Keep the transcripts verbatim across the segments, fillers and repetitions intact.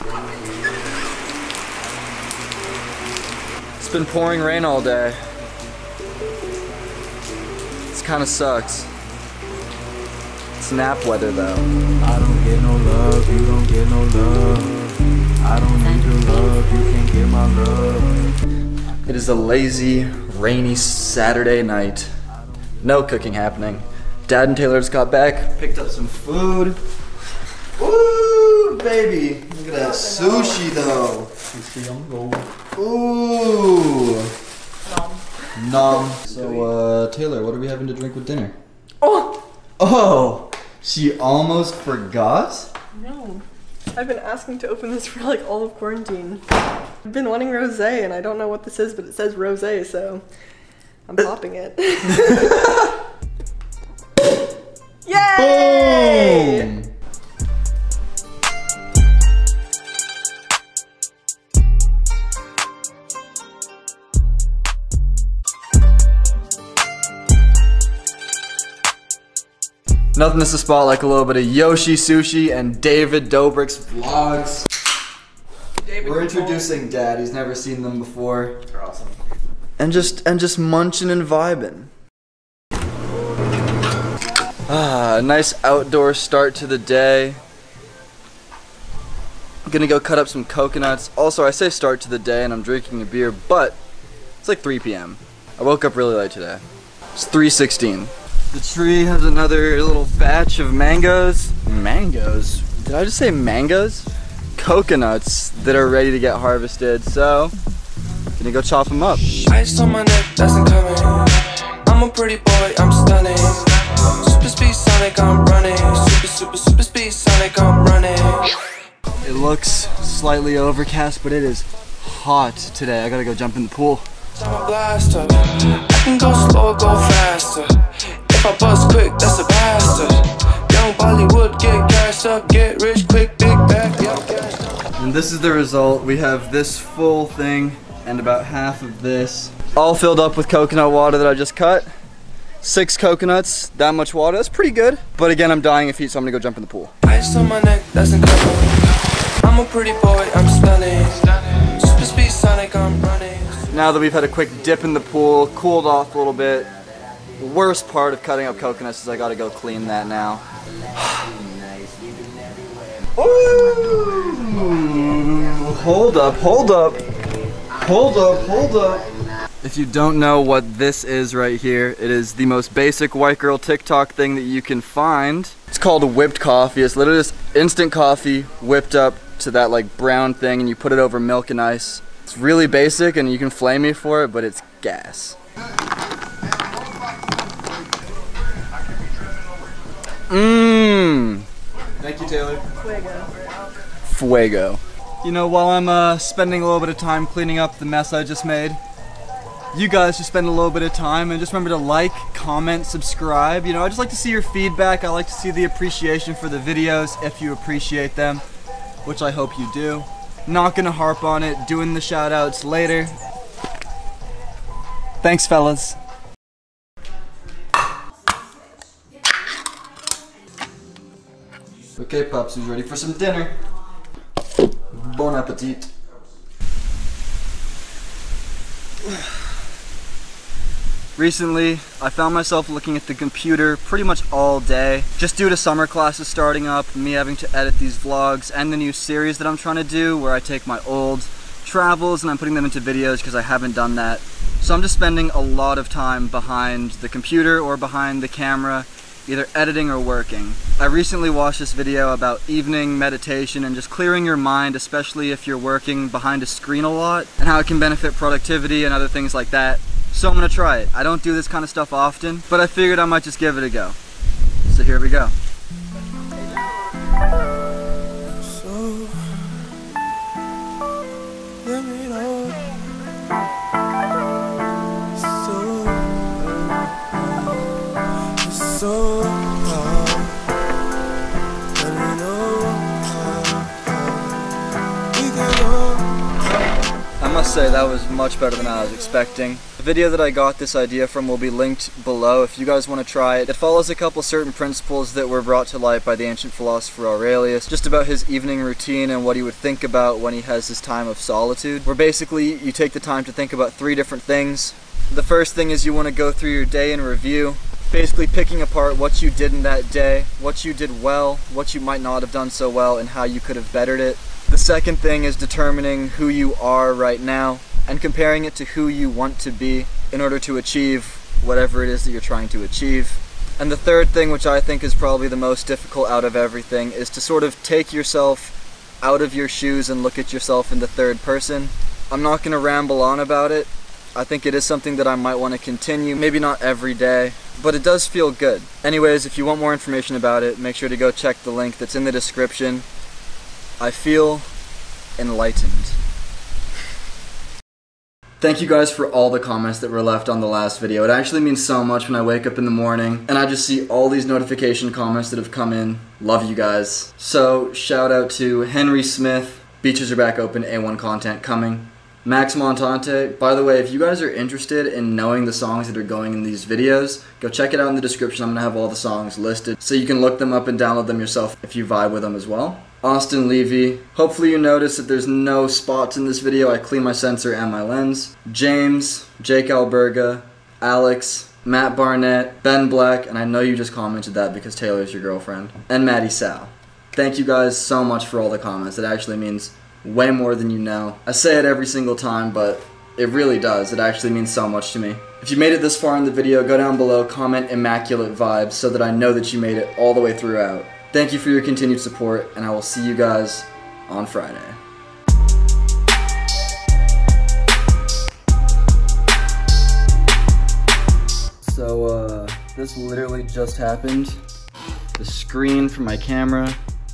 It's been pouring rain all day. This kind of sucks. It's nap weather though. I don't get no love, you don't get no love. I don't need your love, you can't get my love. It is a lazy, rainy Saturday night. No cooking happening. Dad and Taylor just got back, picked up some food. Ooh, baby. Look at that sushi though. Ooh. Nom. Nom. So, uh, Taylor, what are we having to drink with dinner? Oh! Oh! She almost forgot? No. I've been asking to open this for like all of quarantine. I've been wanting rosé and I don't know what this is, but it says rosé, so I'm popping it. Yay! Boom! Nothing is a spot like a little bit of Yoshi Sushi and David Dobrik's vlogs. David We're introducing Dad. He's never seen them before. They're awesome. And just and just munching and vibing. Ah, a nice outdoor start to the day. I'm gonna go cut up some coconuts. Also, I say start to the day and I'm drinking a beer, but it's like three P M I woke up really late today. It's three sixteen. The tree has another little batch of mangoes. Mangoes? Did I just say mangoes? Coconuts that are ready to get harvested, so gonna go chop them up. Ice on my neck, that's incoming. I'm a pretty boy, I'm stunning. Super speed Sonic, I'm running. Super, super, super speed Sonic, I'm running. It looks slightly overcast, but it is hot today. I gotta go jump in the pool. I'm a blaster. I can go slow or go faster. If I bust quick, that's a bastard. Young Bollywood, get cashed up, get rich quick, big back, young cashed up. And this is the result. We have this full thing and about half of this. All filled up with coconut water that I just cut. Six coconuts, that much water, that's pretty good. But again, I'm dying of heat, so I'm gonna go jump in the pool. Ice on my neck, that's incredible. I'm a pretty boy, I'm stunning. Super speed Sonic, I'm running. Now that we've had a quick dip in the pool, cooled off a little bit, the worst part of cutting up coconuts is I gotta go clean that now. Ooh, hold up, hold up, hold up, hold up. If you don't know what this is right here, it is the most basic white girl TikTok thing that you can find. It's called whipped coffee. It's literally just instant coffee whipped up to that like brown thing and you put it over milk and ice. It's really basic and you can flame me for it, but it's gas. Mmm. Thank you, Taylor. Fuego. Fuego. You know, while I'm uh, spending a little bit of time cleaning up the mess I just made, you guys should spend a little bit of time and just remember to like, comment, subscribe. You know, I just like to see your feedback. I like to see the appreciation for the videos if you appreciate them, which I hope you do. Not gonna harp on it, doing the shout outs later. Thanks, fellas. Okay, Pops, who's ready for some dinner? Bon appetit. Recently, I found myself looking at the computer pretty much all day, just due to summer classes starting up, me having to edit these vlogs, and the new series that I'm trying to do where I take my old travels and I'm putting them into videos because I haven't done that. So I'm just spending a lot of time behind the computer or behind the camera, either editing or working. I recently watched this video about evening meditation and just clearing your mind, especially if you're working behind a screen a lot, and how it can benefit productivity and other things like that. So I'm gonna try it. I don't do this kind of stuff often, but I figured I might just give it a go. So here we go. So, let me know. So, so, let me know. We can go. I must say that was much better than I was expecting. The video that I got this idea from will be linked below if you guys want to try it. It follows a couple certain principles that were brought to light by the ancient philosopher Aurelius, just about his evening routine and what he would think about when he has his time of solitude, where basically you take the time to think about three different things. The first thing is you want to go through your day in review, basically picking apart what you did in that day, what you did well, what you might not have done so well, and how you could have bettered it. The second thing is determining who you are right now and comparing it to who you want to be in order to achieve whatever it is that you're trying to achieve. And the third thing, which I think is probably the most difficult out of everything, is to sort of take yourself out of your shoes and look at yourself in the third person. I'm not going to ramble on about it. I think it is something that I might want to continue, maybe not every day, but it does feel good. Anyways, if you want more information about it, make sure to go check the link that's in the description. I feel enlightened. Thank you guys for all the comments that were left on the last video. It actually means so much when I wake up in the morning and I just see all these notification comments that have come in. Love you guys. So, shout out to Henry Smith, Beaches are back open, A one content coming. Max Montante, by the way, if you guys are interested in knowing the songs that are going in these videos, go check it out in the description. I'm going to have all the songs listed so you can look them up and download them yourself if you vibe with them as well. Austin Levy, hopefully you notice that there's no spots in this video. I clean my sensor and my lens. James, Jake Alberga, Alex, Matt Barnett, Ben Black, and I know you just commented that because Taylor's your girlfriend, and Maddie Sal. Thank you guys so much for all the comments. It actually means way more than you know. I say it every single time, but it really does. It actually means so much to me. If you made it this far in the video, go down below, comment Immaculate Vibes so that I know that you made it all the way throughout. Thank you for your continued support, and I will see you guys on Friday. So, uh, this literally just happened. The screen for my camera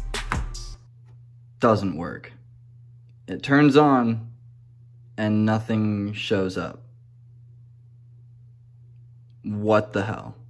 doesn't work. It turns on, and nothing shows up. What the hell?